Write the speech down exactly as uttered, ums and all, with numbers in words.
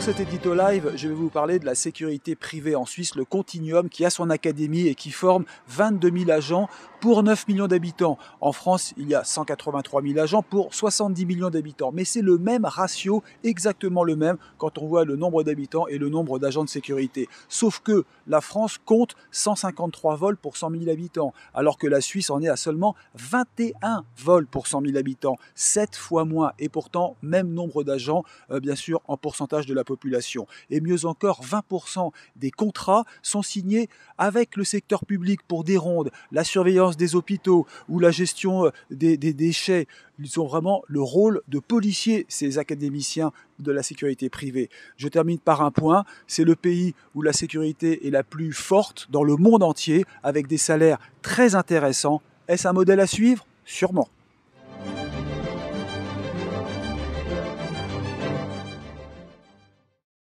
cet édito live, je vais vous parler de la sécurité privée en Suisse, le Continuum, qui a son académie et qui forme vingt-deux mille agents pour neuf millions d'habitants. En France, il y a cent quatre-vingt-trois mille agents pour soixante-dix millions d'habitants. Mais c'est le même ratio, exactement le même, quand on voit le nombre d'habitants et le nombre d'agents de sécurité. Sauf que la France compte cent cinquante-trois vols pour cent mille habitants, alors que la Suisse en est à seulement vingt et un vols pour cent mille habitants, sept fois moins. Et pourtant, même nombre d'agents, euh, bien sûr, en pourcentage de la population. Et mieux encore, vingt pour cent des contrats sont signés avec le secteur public pour des rondes, la surveillance des hôpitaux ou la gestion des, des déchets. Ils ont vraiment le rôle de policiers, ces académiciens de la sécurité privée. Je termine par un point, c'est le pays où la sécurité est la plus forte dans le monde entier, avec des salaires très intéressants. Est-ce un modèle à suivre? Sûrement.